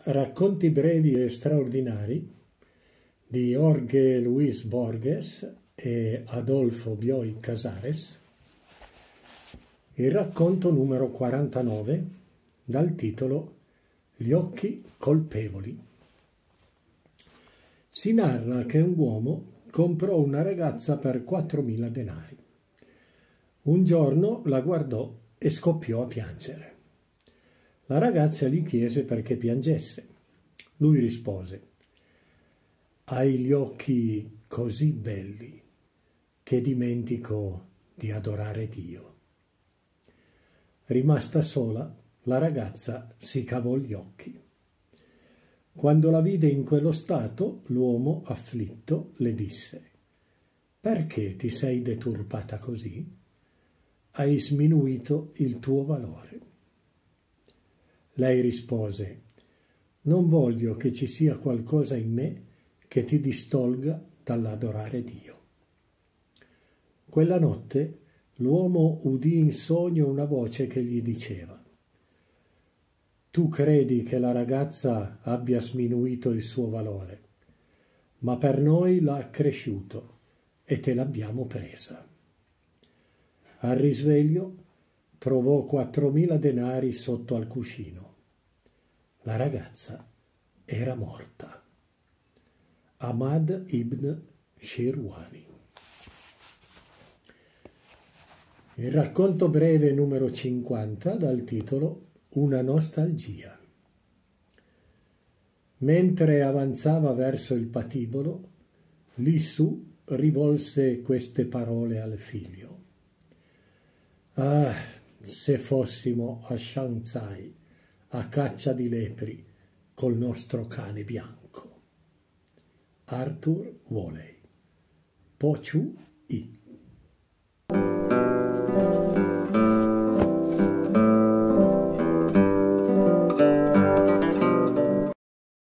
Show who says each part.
Speaker 1: Racconti brevi e straordinari di Jorge Luis Borges e Adolfo Bioy Casares, il racconto numero 49 dal titolo Gli occhi colpevoli. Si narra che un uomo comprò una ragazza per 4.000 denari. Un giorno la guardò e scoppiò a piangere. La ragazza gli chiese perché piangesse. Lui rispose: «Hai gli occhi così belli che dimentico di adorare Dio». Rimasta sola, la ragazza si cavò gli occhi. Quando la vide in quello stato, l'uomo, afflitto, le disse: «Perché ti sei deturpata così? Hai sminuito il tuo valore». Lei rispose: «Non voglio che ci sia qualcosa in me che ti distolga dall'adorare Dio». Quella notte l'uomo udì in sogno una voce che gli diceva: «Tu credi che la ragazza abbia sminuito il suo valore, ma per noi l'ha accresciuto e te l'abbiamo presa». Al risveglio trovò 4.000 denari sotto al cuscino. La ragazza era morta. Ahmad ibn Shirwani. Il racconto breve numero 50 dal titolo Una nostalgia. Mentre avanzava verso il patibolo, Li Su rivolse queste parole al figlio: «Ah, se fossimo a Shanzai a caccia di lepri col nostro cane bianco». Arthur Waley. Po Chu I.